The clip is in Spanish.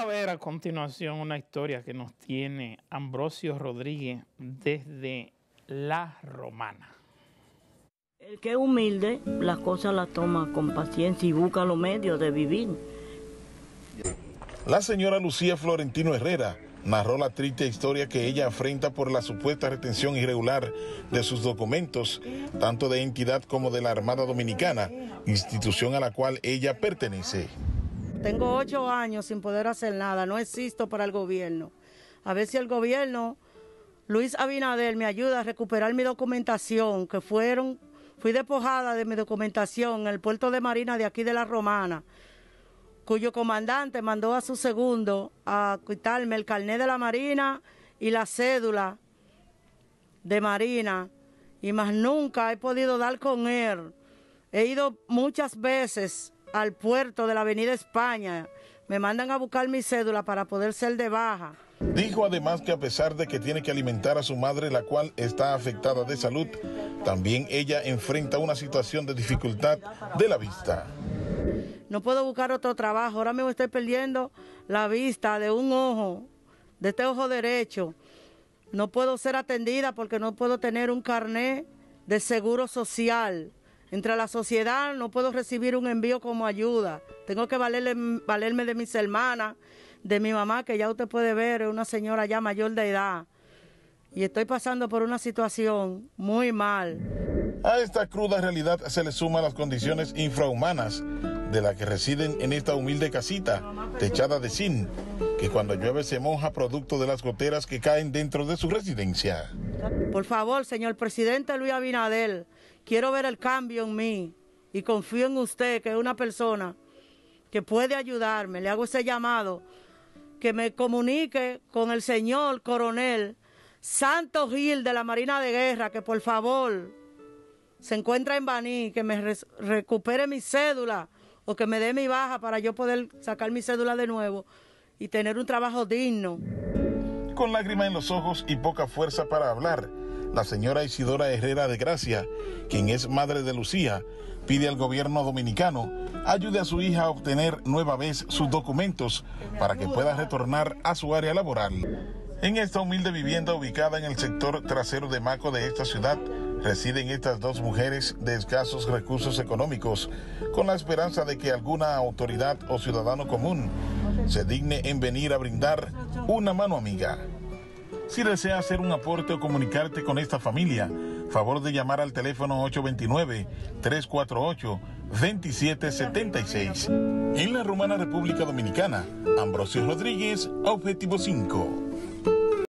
ver a continuación una historia que nos tiene Ambrosio Rodríguez desde La Romana. El que es humilde, las cosas las toma con paciencia y busca los medios de vivir. La señora Lucía Florentino Herrera narró la triste historia que ella afrenta por la supuesta retención irregular de sus documentos, tanto de entidad como de la Armada Dominicana, institución a la cual ella pertenece. Tengo 8 años sin poder hacer nada, no existo para el gobierno. A ver si el gobierno, Luis Abinader, me ayuda a recuperar mi documentación, que fui despojada de mi documentación en el puerto de Marina de aquí de La Romana, cuyo comandante mandó a su segundo a quitarme el carnet de la Marina y la cédula de Marina, y más nunca he podido dar con él. He ido muchas veces al puerto de la Avenida España, me mandan a buscar mi cédula para poder ser de baja. Dijo además que a pesar de que tiene que alimentar a su madre, la cual está afectada de salud, también ella enfrenta una situación de dificultad de la vista. No puedo buscar otro trabajo, ahora mismo estoy perdiendo la vista de un ojo, de este ojo derecho. No puedo ser atendida porque no puedo tener un carnet de seguro social. Entre la sociedad no puedo recibir un envío como ayuda. Tengo que valerme de mis hermanas, de mi mamá, que ya usted puede ver, es una señora ya mayor de edad. Y estoy pasando por una situación muy mal. A esta cruda realidad se le suman las condiciones infrahumanas de las que residen en esta humilde casita, techada de zinc, que cuando llueve se moja producto de las goteras que caen dentro de su residencia. Por favor, señor presidente Luis Abinader, quiero ver el cambio en mí y confío en usted, que es una persona que puede ayudarme. Le hago ese llamado, que me comunique con el señor coronel Santos Gil de la Marina de Guerra, que por favor se encuentra en Baní, que me recupere mi cédula o que me dé mi baja para yo poder sacar mi cédula de nuevo y tener un trabajo digno. Con lágrimas en los ojos y poca fuerza para hablar, la señora Isidora Herrera de Gracia, quien es madre de Lucía, pide al gobierno dominicano ayude a su hija a obtener nueva vez sus documentos para que pueda retornar a su área laboral. En esta humilde vivienda ubicada en el sector trasero de Maco de esta ciudad, residen estas dos mujeres de escasos recursos económicos, con la esperanza de que alguna autoridad o ciudadano común se digne en venir a brindar una mano amiga. Si desea hacer un aporte o comunicarte con esta familia, favor de llamar al teléfono 829-348-2776. En La Romana, República Dominicana, Ambrosio Rodríguez, Objetivo 5.